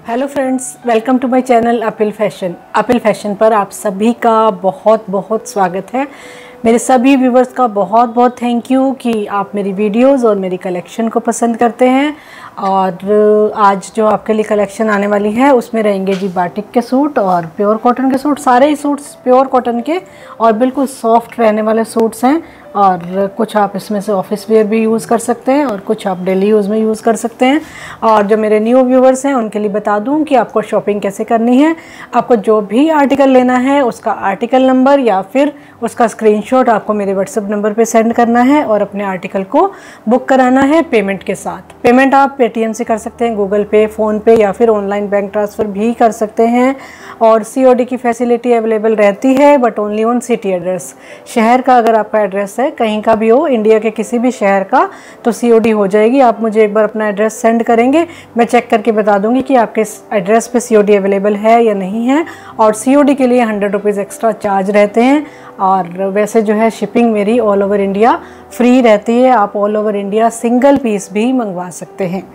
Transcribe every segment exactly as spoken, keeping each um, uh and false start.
Hello friends, welcome to my channel Apil fashion. Apil fashion पर आप सभी का बहुत बहुत स्वागत है। मेरे सभी व्यूवर्स का बहुत बहुत थैंक यू कि आप मेरी वीडियोस और मेरी कलेक्शन को पसंद करते हैं। और आज जो आपके लिए कलेक्शन आने वाली है उसमें रहेंगे जी बाटिक के सूट और प्योर कॉटन के सूट। सारे ही सूट्स प्योर कॉटन के और बिल्कुल सॉफ्ट रहने वाले सूट्स हैं। और कुछ आप इसमें से ऑफिस वेयर भी यूज़ कर सकते हैं और कुछ आप डेली यूज़ में यूज़ कर सकते हैं। और जो मेरे न्यू व्यूवर्स हैं उनके लिए बता दूं कि आपको शॉपिंग कैसे करनी है। आपको जो भी आर्टिकल लेना है उसका आर्टिकल नंबर या फिर उसका स्क्रीनशॉट आपको मेरे व्हाट्सएप नंबर पे सेंड करना है और अपने आर्टिकल को बुक कराना है पेमेंट के साथ। पेमेंट आप पेटीएम से कर सकते हैं, गूगल पे, फ़ोन पे या फिर ऑनलाइन बैंक ट्रांसफ़र भी कर सकते हैं। और सीओडी की फैसिलिटी अवेलेबल रहती है but only on city address. शहर का अगर आपका एड्रेस है कहीं का भी हो, इंडिया के किसी भी शहर का, तो सीओडी हो जाएगी। आप मुझे एक बार अपना एड्रेस सेंड करेंगे, मैं चेक करके बता दूंगी कि आपके एड्रेस पे सीओडी अवेलेबल है या नहीं है। और सीओडी के लिए हंड्रेड रुपीज़ एक्स्ट्रा चार्ज रहते हैं। और वैसे जो है शिपिंग मेरी ऑल ओवर इंडिया फ्री रहती है। आप all over India single piece भी मंगवा सकते हैं।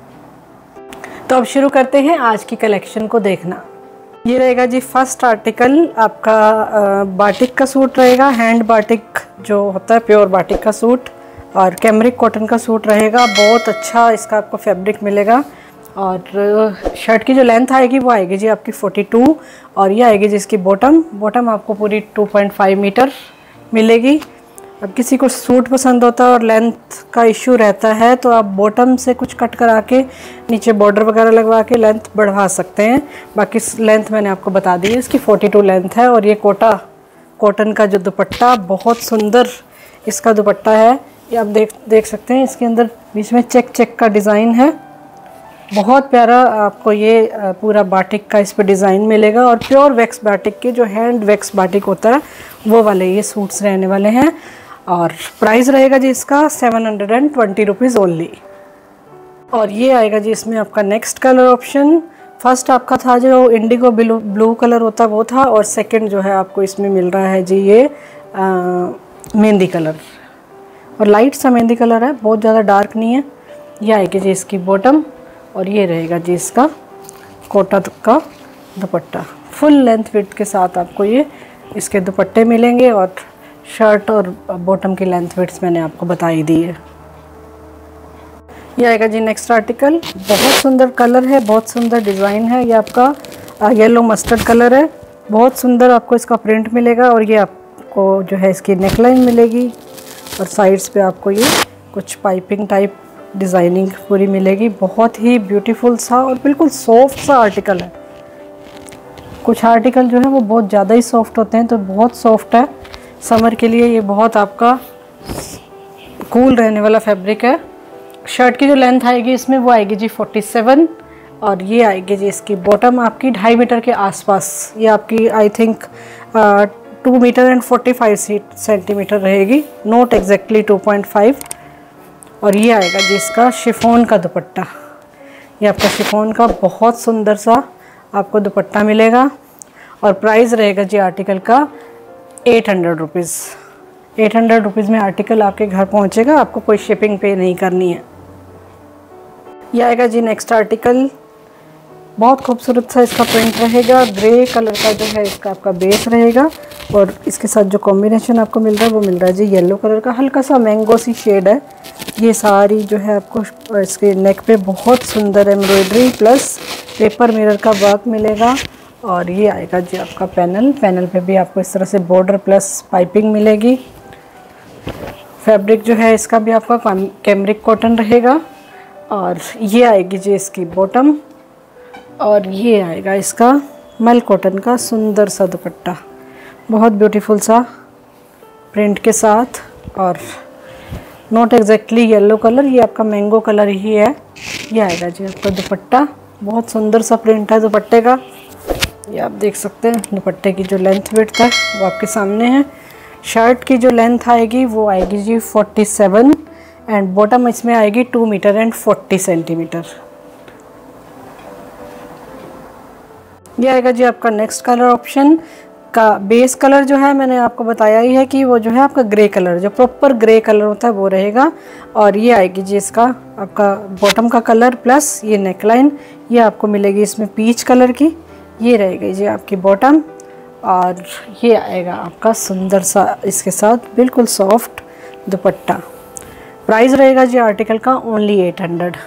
तो अब शुरू करते हैं आज की कलेक्शन को देखना। ये रहेगा जी फर्स्ट आर्टिकल आपका बाटिक का सूट रहेगा। हैंड बाटिक जो होता है, प्योर बाटिक का सूट और कैमरिक कॉटन का सूट रहेगा। बहुत अच्छा इसका आपको फैब्रिक मिलेगा। और शर्ट की जो लेंथ आएगी वो आएगी जी आपकी बयालीस। और ये आएगी जी इसकी बॉटम बॉटम आपको पूरी टू पॉइंट फाइव मीटर मिलेगी। अब किसी को सूट पसंद होता है और लेंथ का इश्यू रहता है तो आप बॉटम से कुछ कट करा के नीचे बॉर्डर वगैरह लगवा के लेंथ बढ़वा सकते हैं। बाकी लेंथ मैंने आपको बता दी है, इसकी बयालीस लेंथ है। और ये कोटा कॉटन का जो दुपट्टा, बहुत सुंदर इसका दुपट्टा है। ये आप देख देख सकते हैं, इसके अंदर बीच में चेक चेक का डिज़ाइन है। बहुत प्यारा आपको ये पूरा बाटिक का इस पर डिज़ाइन मिलेगा। और प्योर वैक्स बाटिक के, जो हैंड वैक्स बाटिक होता है वो वाले ये सूट्स रहने वाले हैं। और प्राइस रहेगा जी इसका seven hundred and twenty rupees only. और ये आएगा जी इसमें आपका नेक्स्ट कलर ऑप्शन। फर्स्ट आपका था जो इंडिगो ब्लू ब्लू कलर होता वो था, और सेकंड जो है आपको इसमें मिल रहा है जी ये मेहंदी कलर। और लाइट सा मेहंदी कलर है, बहुत ज़्यादा डार्क नहीं है। ये आएगी जी इसकी बॉटम और ये रहेगा जी इसका कोटा का दुपट्टा। फुल लेंथ विड्थ के साथ आपको ये इसके दुपट्टे मिलेंगे। और शर्ट और बॉटम की लेंथ विड्थ मैंने आपको बता ही दी है। ये आएगा जी नेक्स्ट आर्टिकल। बहुत सुंदर कलर है, बहुत सुंदर डिज़ाइन है। ये आपका येलो मस्टर्ड कलर है। बहुत सुंदर आपको इसका प्रिंट मिलेगा। और ये आपको जो है इसकी नेकलाइन मिलेगी और साइड्स पे आपको ये कुछ पाइपिंग टाइप डिज़ाइनिंग पूरी मिलेगी। बहुत ही ब्यूटीफुल सा और बिल्कुल सॉफ्ट सा आर्टिकल है। कुछ आर्टिकल जो है वो बहुत ज़्यादा ही सॉफ्ट होते हैं, तो बहुत सॉफ्ट है। समर के लिए ये बहुत आपका कूल रहने वाला फैब्रिक है। शर्ट की जो लेंथ आएगी इसमें वो आएगी जी सैंतालीस। और ये आएगी जी इसकी बॉटम आपकी ढाई मीटर के आसपास। ये आपकी I think two meter and forty five centimeter रहेगी, not exactly two point five. और ये आएगा जी इसका शिफॉन का दुपट्टा। ये आपका शिफॉन का बहुत सुंदर सा आपको दुपट्टा मिलेगा। और प्राइस रहेगा जी आर्टिकल का eight hundred rupees. Eight hundred rupees में आर्टिकल आपके घर पहुंचेगा, आपको कोई शिपिंग पे नहीं करनी है। ये आएगा जी नेक्स्ट आर्टिकल। बहुत खूबसूरत सा इसका प्रिंट रहेगा। ग्रे कलर का जो है इसका आपका बेस रहेगा। और इसके साथ जो कॉम्बिनेशन आपको मिल रहा है वो मिल रहा है जी येलो कलर का, हल्का सा मैंगो सी शेड है। ये सारी जो है आपको इसके नेक पे बहुत सुंदर एम्ब्रॉयडरी प्लस पेपर मिरर का वर्क मिलेगा। और ये आएगा जी आपका पैनल। पैनल पे भी आपको इस तरह से बॉर्डर प्लस पाइपिंग मिलेगी। फैब्रिक जो है इसका भी आपका कैमरिक कॉटन रहेगा। और ये आएगी जी इसकी बॉटम। और ये आएगा इसका मल कॉटन का सुंदर सा दुपट्टा, बहुत ब्यूटीफुल सा प्रिंट के साथ। और नॉट एग्जैक्टली येलो कलर, ये आपका मैंगो कलर ही है। ये आएगा जी आपका दुपट्टा। बहुत सुंदर सा प्रिंट है दुपट्टे का। ये आप देख सकते हैं दुपट्टे की जो लेंथ विड्थ है वो आपके सामने है। शर्ट की जो लेंथ आएगी वो आएगी जी सैंतालीस एंड बॉटम इसमें आएगी two meter and forty centimeter. ये आएगा जी आपका नेक्स्ट कलर ऑप्शन। इसका बेस कलर जो है मैंने आपको बताया ही है कि वो जो है आपका ग्रे कलर, जो प्रॉपर ग्रे कलर होता है वो रहेगा। और ये आएगी जी इसका आपका बॉटम का कलर प्लस ये नेकलाइन, ये आपको मिलेगी इसमें पीच कलर की। ये रहेगी जी आपकी बॉटम और ये आएगा आपका सुंदर सा इसके साथ बिल्कुल सॉफ्ट दुपट्टा। प्राइस रहेगा जी आर्टिकल का ओनली एट हंड्रेड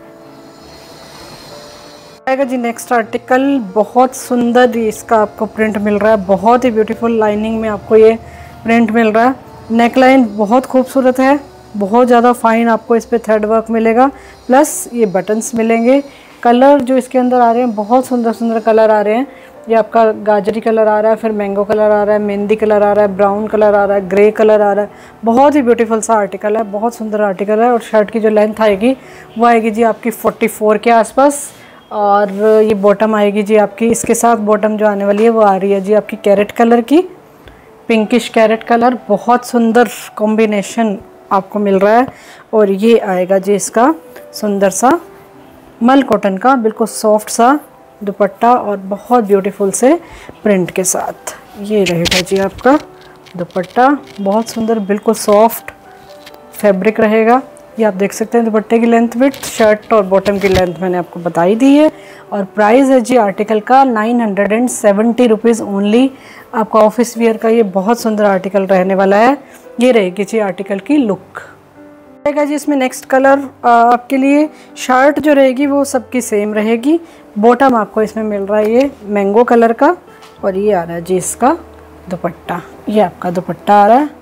आएगा जी। नेक्स्ट आर्टिकल बहुत सुंदर इसका आपको प्रिंट मिल रहा है, बहुत ही ब्यूटीफुल लाइनिंग में आपको ये प्रिंट मिल रहा है। नेकलाइन बहुत खूबसूरत है, बहुत ज़्यादा फाइन आपको इस पर थ्रेड वर्क मिलेगा, प्लस ये बटन्स मिलेंगे। कलर जो इसके अंदर आ रहे हैं बहुत सुंदर सुंदर कलर आ रहे हैं। ये आपका गाजरी कलर आ रहा है, फिर मैंगो कलर आ रहा है, मेहंदी कलर आ रहा है, ब्राउन कलर आ रहा है, ग्रे कलर आ रहा है। बहुत ही ब्यूटीफुल सा आर्टिकल है, बहुत सुंदर आर्टिकल है। और शर्ट की जो लेंथ आएगी वो आएगी जी आपकी चौवालीस के आसपास। और ये बॉटम आएगी जी आपकी, इसके साथ बॉटम जो आने वाली है वो आ रही है जी आपकी कैरेट कलर की, पिंकिश कैरेट कलर। बहुत सुंदर कॉम्बिनेशन आपको मिल रहा है। और ये आएगा जी इसका सुंदर सा मल कॉटन का बिल्कुल सॉफ्ट सा दुपट्टा और बहुत ब्यूटीफुल से प्रिंट के साथ। ये रहेगा जी आपका दुपट्टा, बहुत सुंदर बिल्कुल सॉफ्ट फैब्रिक रहेगा। ये आप देख सकते हैं दुपट्टे की लेंथ विड्थ, शर्ट और बॉटम की लेंथ मैंने आपको बताई दी है। और प्राइस है जी आर्टिकल का nine hundred and seventy rupees only. आपका ऑफिस वियर का ये बहुत सुंदर आर्टिकल रहने वाला है। ये रहेगी जी आर्टिकल की लुक रहेगा जी। इसमें नेक्स्ट कलर आपके लिए शर्ट जो रहेगी वो सबकी सेम रहेगी। बॉटम आपको इसमें मिल रहा है ये मैंगो कलर का और ये आ रहा है जी इसका दुपट्टा। ये आपका दुपट्टा आ रहा है,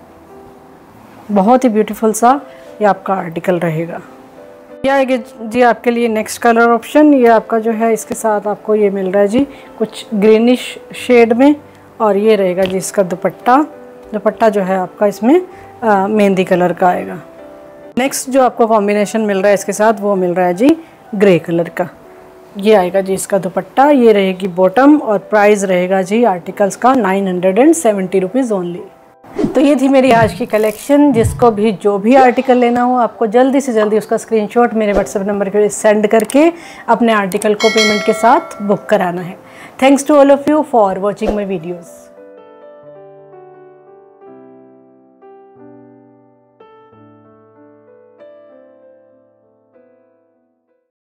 बहुत ही ब्यूटीफुल सा ये आपका आर्टिकल रहेगा। ये आएगा जी आपके लिए नेक्स्ट कलर ऑप्शन। ये आपका जो है इसके साथ आपको ये मिल रहा है जी कुछ ग्रीनिश शेड में। और ये रहेगा जी इसका दुपट्टा। दुपट्टा जो है आपका इसमें मेहंदी कलर का आएगा। नेक्स्ट जो आपको कॉम्बिनेशन मिल रहा है इसके साथ वो मिल रहा है जी ग्रे कलर का। ये आएगा जी इसका दुपट्टा, ये रहेगी बॉटम और प्राइस रहेगा जी आर्टिकल्स का nine hundred and seventy rupees only. तो ये थी मेरी आज की कलेक्शन। जिसको भी जो भी आर्टिकल लेना हो आपको जल्दी से जल्दी उसका स्क्रीनशॉट मेरे व्हाट्सएप नंबर पे सेंड करके अपने आर्टिकल को पेमेंट के साथ बुक कराना है। Thanks to all of you for watching my videos.